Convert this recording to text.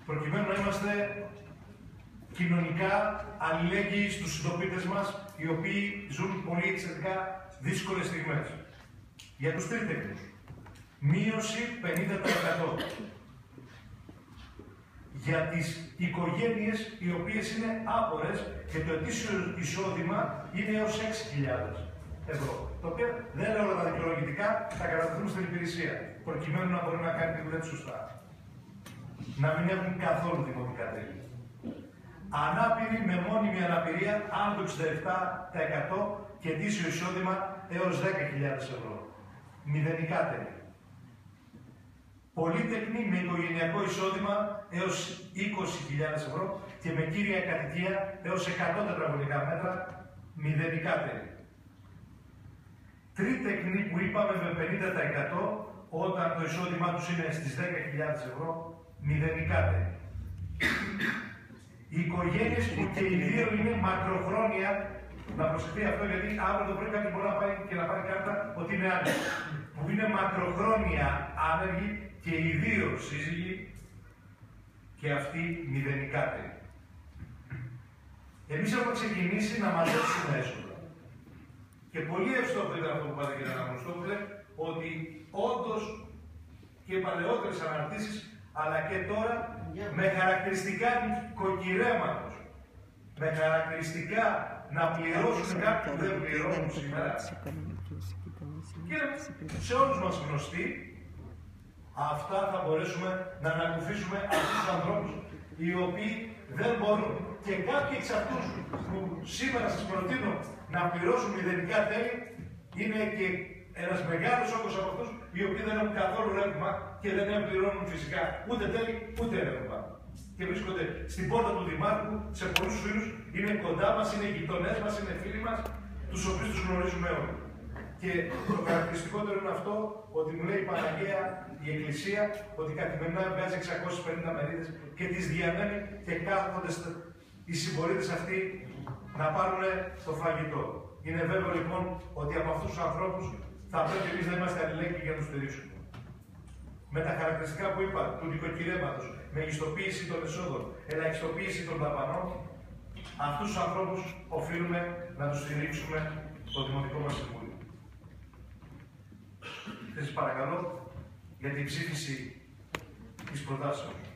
προκειμένου να είμαστε κοινωνικά αλληλέγγυοι στους συντοπίτες μας, οι οποίοι ζουν πολύ εξαιρετικά δύσκολες στιγμές. Για τους τρίτεκνους, μείωση 50%. Για τις οικογένειες οι οποίες είναι άπορες και το ετήσιο εισόδημα είναι έως 6.000 ευρώ. Το οποίο δεν λέω τα δικαιολογητικά, θα κατατεθούν στην υπηρεσία, προκειμένου να μπορεί να κάνει τη δουλειά του σωστά. Να μην έχουν καθόλου δημοτικά τέλη. Ανάπηροι με μόνιμη αναπηρία άνω του 67% και ετήσιο εισόδημα έως 10.000 ευρώ. Μηδενικά τέλη. Πολύτεκνοι με οικογενειακό εισόδημα έως 20.000 ευρώ και με κύρια κατοικία έως 100 τετραγωνικά μέτρα, μηδενικά τέλη. Τρίτεκνοι που είπαμε με 50% όταν το εισόδημά τους είναι στις 10.000 ευρώ, μηδενικά τέλη. Οι οικογένειες που και οι δύο είναι μακροχρόνια, να προσεχθεί αυτό γιατί αύριο το πρωί κάποιος μπορεί να πάει και να πάρει κάρτα ότι είναι άνεργοι. Που είναι μακροχρόνια άνεργοι και οι δύο σύζυγοι και αυτοί μηδενικά τέλη. Εμείς έχουμε ξεκινήσει να μαζέψουμε έσοδα. Και πολύ εύστοχο ήταν αυτό που είπατε, κύριε Αναγνωστόπουλε, ότι όντως και παλαιότερες αναρτήσεις, αλλά και τώρα με χαρακτηριστικά νοικοκυρέματος, με χαρακτηριστικά να πληρώσουν κάποιοι που δεν πληρώνουν σήμερα. Και σε όλους μας γνωστοί, αυτά θα μπορέσουμε να ανακουφίσουμε αυτούς τους ανθρώπους οι οποίοι δεν μπορούν. Και κάποιοι εξ αυτούς που σήμερα σας προτείνω να πληρώσουν μηδενικά τέλη, είναι και ένας μεγάλος όγκος από αυτούς οι οποίοι δεν έχουν καθόλου ρεύμα και δεν πληρώνουν φυσικά ούτε τέλη ούτε ρεύμα. Και βρίσκονται στην πόρτα του Δημάρχου, σε πολλούς φίλους, είναι κοντά μας, είναι γειτονές μας, είναι φίλοι μας, τους οποίους τους γνωρίζουμε όλοι. Και το χαρακτηριστικότερο είναι αυτό, ότι μου λέει η Παναγία, η Εκκλησία, ότι καθημερινά βγάζει 650 μερίδες και τις διανέμει και κάθονται οι συμπολίτες αυτοί να πάρουν το φαγητό. Είναι βέβαιο λοιπόν ότι από αυτούς τους ανθρώπους θα πρέπει εμείς να είμαστε αλληλέγγυοι για να τους στηρίξουμε. Με τα χαρακτηριστικά που είπα, του νοικοκυρέματος, μεγιστοποίηση των εσόδων, ελαχιστοποίηση των δαπανών, αυτούς τους ανθρώπους οφείλουμε να τους στηρίξουμε στο Δημοτικό μας Συμβούλιο. Σας παρακαλώ για την ψήφιση της προτάσεως.